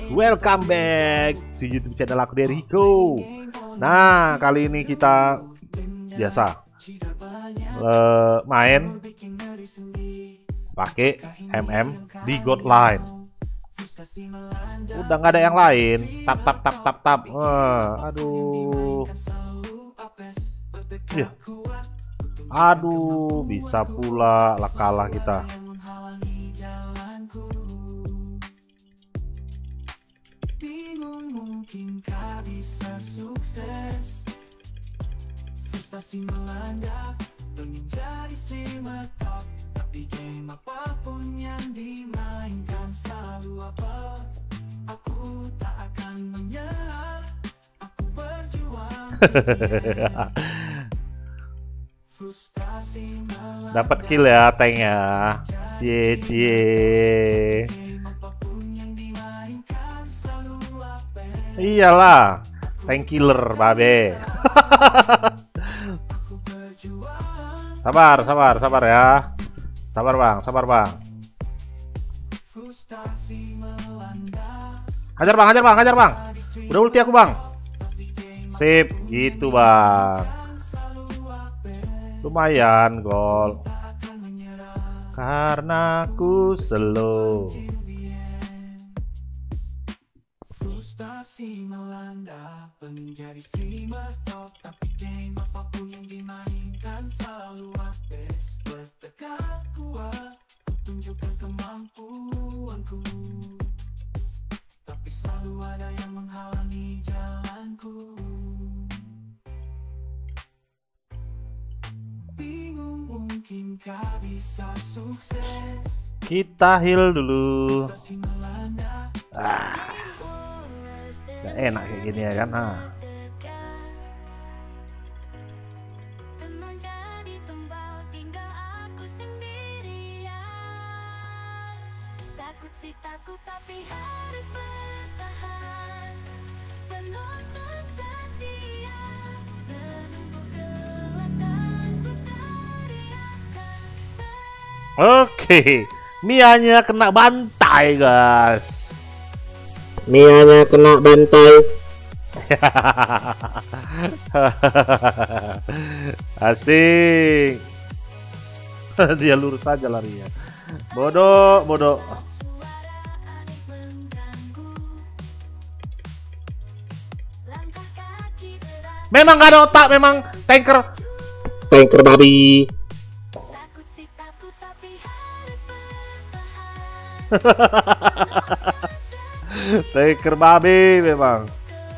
Welcome back to YouTube channel aku Deriko. Nah, kali ini kita biasa main pakai di God Line. Udah nggak ada yang lain. Tap. Aduh. Ya. Aduh, bisa pula lah kalah kita. Mungkinkah bisa sukses? Frustasi melanda, pengen jadi streamer top, tapi game apapun yang dimainkan selalu apa? Aku tak akan menyerah, aku berjuang. Frustasi melanda. Dapat kill ya tanknya. Cie. Iyalah, tank killer, babe. Sabar ya. Sabar bang. Hajar bang. Udah ulti aku bang. Sip, gitu bang. Lumayan gol. Karena aku slow. Frustasi melanda, pengen jadi streamer top, tapi game apapun yang dimainkan selalu habis. Bertekad kuat, ku tunjukkan kemampuanku, tapi selalu ada yang menghalangi jalanku. Bingung mungkinkah bisa sukses? Kita heal dulu. Gak enak kayak gini ya kan. Takut tapi harus bertahan, penonton setia menunggu kelakar ku teriakan. Oke, Mianya kena bantai guys. Mianya kena bantai. Asik. Dia lurus saja larinya. Bodoh. Memang gak ada otak, memang tanker Babi. Takut tapi harus bertahan. tanker babi memang.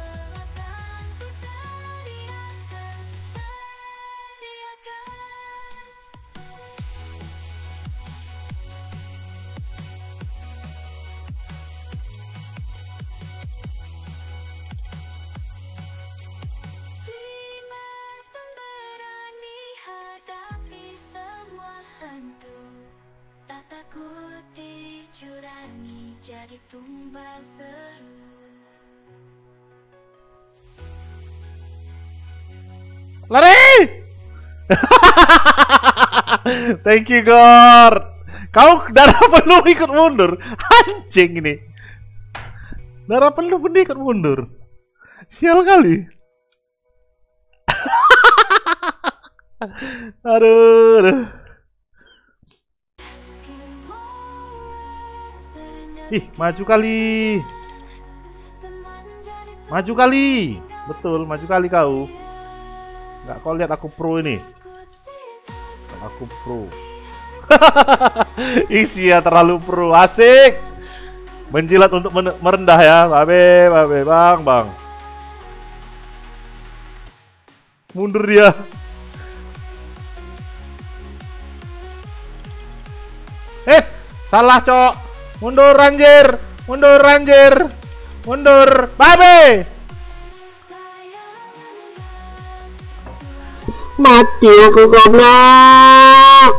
Takut dicurangi jadi tumbal seru. Lari! Thank you God. Kau darah penuh ikut mundur. Anjing ini. Darah penuh pun ikut mundur. Sial kali. Aduh. Ih, maju kali. Betul, maju kali kau. Nggak kau lihat aku pro ini. Aku pro. Isi ya terlalu pro, asik. Menjilat untuk merendah ya, babe, bang. Mundur dia. Salah cok. Mundur anjir, babe. Mati aku goblok.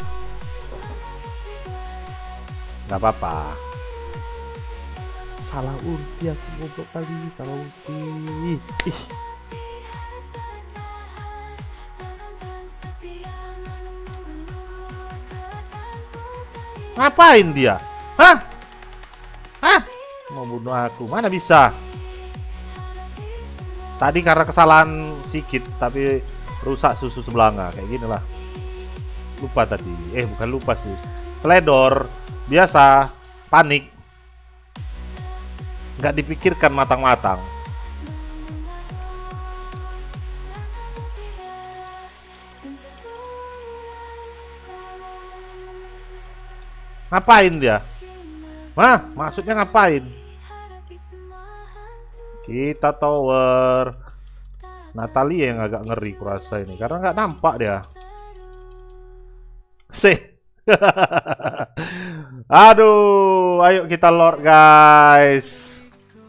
Gak apa-apa. Salah ulti aku goblok kali, salah ulti. Ih. Ngapain dia? Hah? Mau membunuh aku. Mana bisa? Tadi karena kesalahan sedikit, tapi rusak susu sebelanga. Kayak gini lah. Lupa tadi. Bukan lupa sih. Teledor. Biasa. Panik. Nggak dipikirkan matang-matang. Ngapain dia? Maksudnya ngapain? Kita tower. Natalia yang agak ngeri kurasa ini karena nggak nampak dia. Aduh, ayo kita lord guys.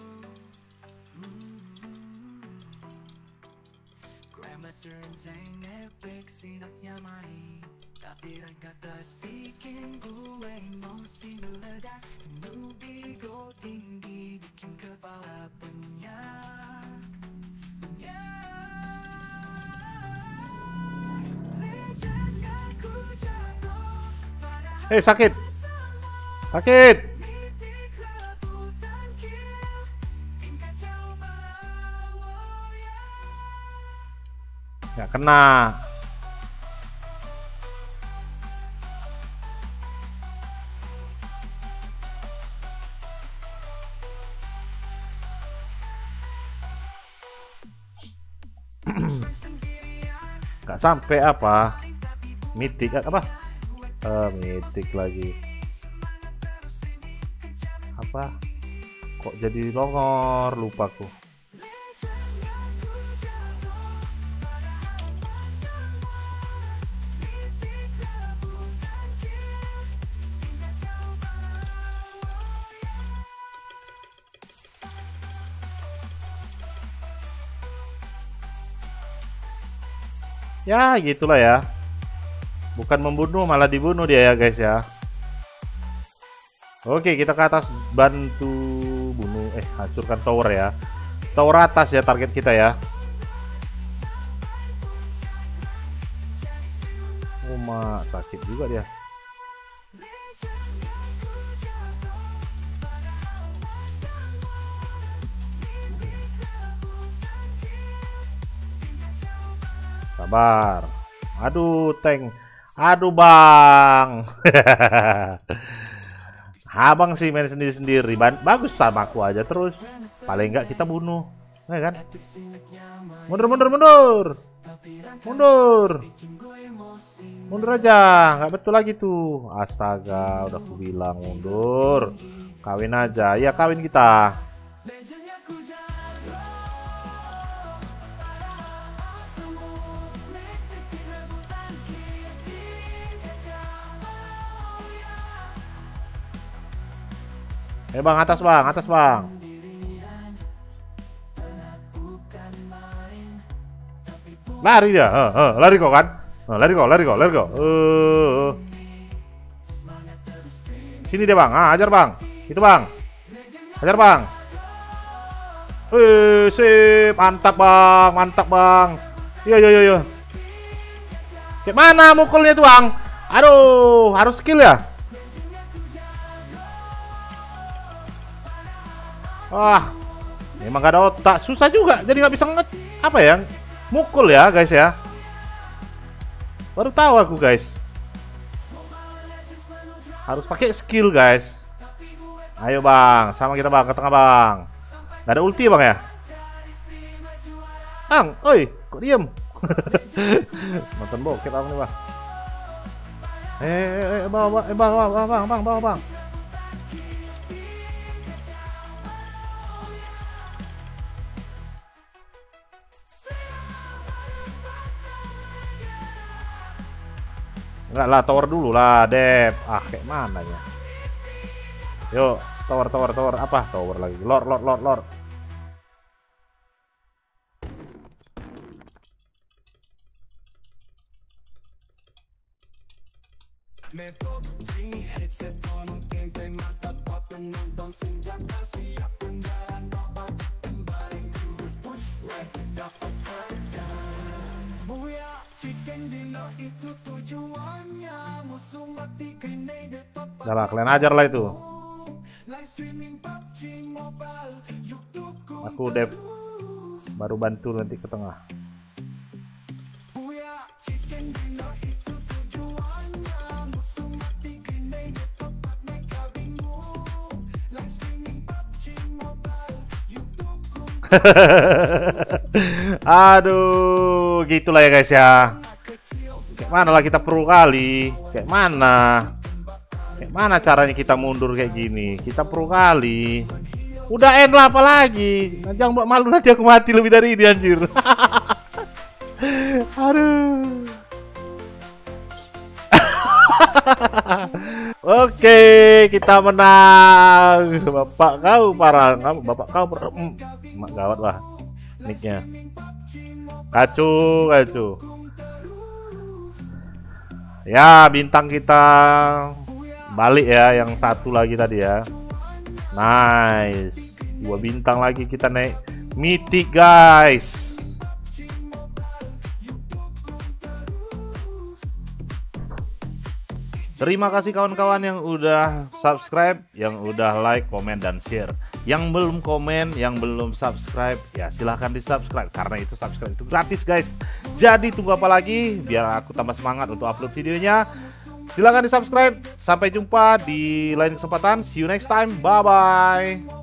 Sakit. Sakit. Nggak kena. Nggak sampai apa? Mitik apa? Mitik lagi. Apa? Kok jadi longor? Lupaku. Ya, gitulah ya. Bukan membunuh, malah dibunuh dia ya guys ya. Oke, kita ke atas bantu bunuh, hancurkan tower ya. Tower atas ya target kita ya. Sakit juga dia. Sabar. Aduh, tank. Aduh bang. Abang sih main sendiri-sendiri. Bagus sama aku aja terus. Paling enggak kita bunuh, ya kan? Mundur. Mundur aja. Nggak betul lagi tuh. Astaga, udah aku bilang mundur. Kawin aja. Ya kawin kita. Bang, atas bang. Lari dia, lari kok kan? Lari kok. Sini dia bang, ajar bang. Itu bang, ajar bang. Sip, mantap bang. Iya. Kayak mana mukulnya tuh bang? Aduh, harus skill ya. Wah, emang gak ada otak, susah juga, jadi nggak bisa mukul ya guys ya. Baru tahu aku guys, harus pakai skill guys. Ayo bang, sama kita bang, ke tengah bang. Gak ada ulti bang ya? Bang, oi, kok diem? Nonton bokep apa nih bang? Bang. Enggak lah, tower dulu lah, Dep. Kayak mana ya? Yuk, tower. Apa? Tower lagi. Lord. Udah lah, kalian ajar lah itu. Aku Dev baru bantu nanti ke tengah. Aduh, gitulah ya guys ya. Kayak mana lah kita pro kali? Kayak mana caranya kita mundur kayak gini? Kita pro kali. Udah end lah apalagi. Jangan buat malu nanti aku mati lebih dari ini anjir. Aduh. Oke, kita menang. Bapak kau parah, bapak kau mak gawat lah nicknya. Kacau. Ya, bintang kita balik ya, yang satu lagi tadi ya. Nice. 2 bintang lagi kita naik mythic guys. Terima kasih kawan-kawan yang udah subscribe, yang udah like, komen, dan share. Yang belum komen, yang belum subscribe, ya silahkan di subscribe. Karena itu subscribe itu gratis guys. Jadi tunggu apa lagi? Biar aku tambah semangat untuk upload videonya. Silahkan di subscribe. Sampai jumpa di lain kesempatan. See you next time. Bye-bye.